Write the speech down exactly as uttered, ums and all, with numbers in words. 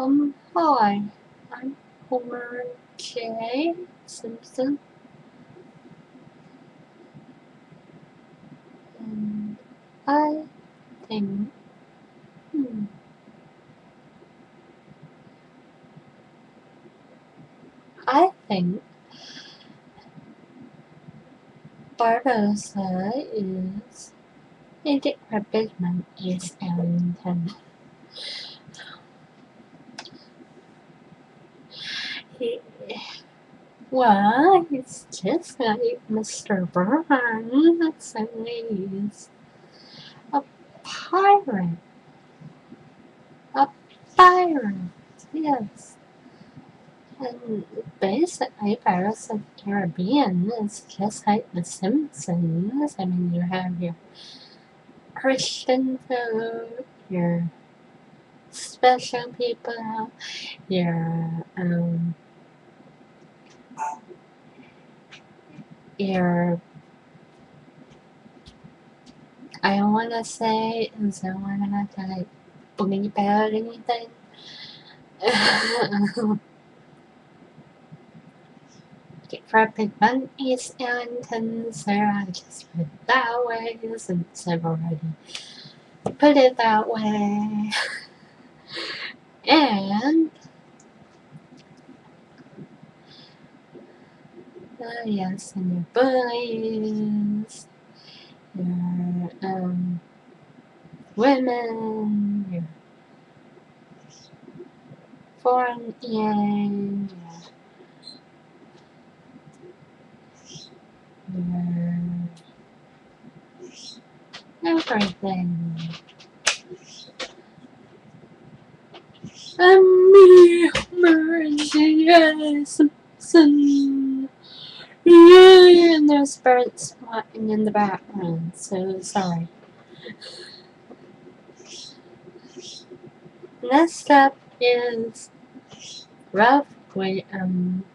Um, hi, I'm Homer Jay Simpson, and I think, hmm, I think Barbossa is a decrepit man is Ellington. He, well, he's just like Mister Burns, and he's a pirate. A pirate, yes. And basically, Pirates of the Caribbean is just like the Simpsons. I mean, you have your Christian food, your special people, your um, your I don't want to say is I want to like bleep out anything. Decrepit monkeys and so I just put it that way since I've already put it that way. And uh, yes, and your bullies, your um women, your foreign yeah, your everything. And me, Jay Simpson. Yeah, and there's birds flying in the background, so sorry. Next up is Ralph Wi- um